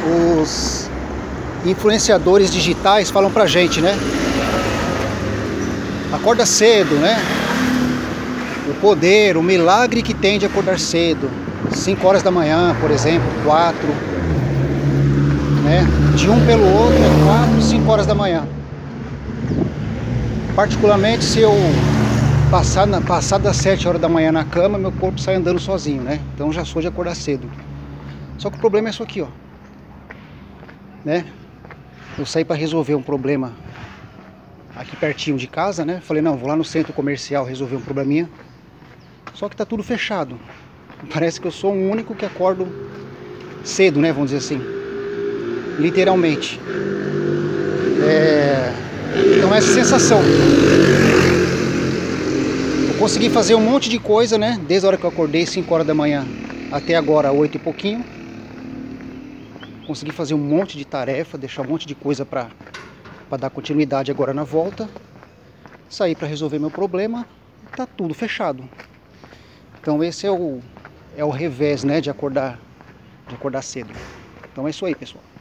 os influenciadores digitais falam pra gente, né? Acorda cedo, né? O poder, o milagre que tem de acordar cedo. 5 horas da manhã, por exemplo, 4, né? De um pelo outro é 4, 5 horas da manhã. Particularmente, se eu passar das 7 horas da manhã na cama, meu corpo sai andando sozinho, né? Então já sou de acordar cedo. Só que o problema é isso aqui, ó, né? Eu saí para resolver um problema aqui pertinho de casa, né? Falei, não, vou lá no centro comercial resolver um probleminha. Só que tá tudo fechado. Parece que eu sou o único que acordo cedo, né? Vamos dizer assim. Literalmente. Então essa sensação. Eu consegui fazer um monte de coisa, né? Desde a hora que eu acordei, 5 horas da manhã, até agora, 8 e pouquinho. Consegui fazer um monte de tarefa, deixar um monte de coisa para dar continuidade agora na volta. Saí para resolver meu problema. Tá tudo fechado. Então esse é o revés, né, de acordar cedo. Então é isso aí, pessoal.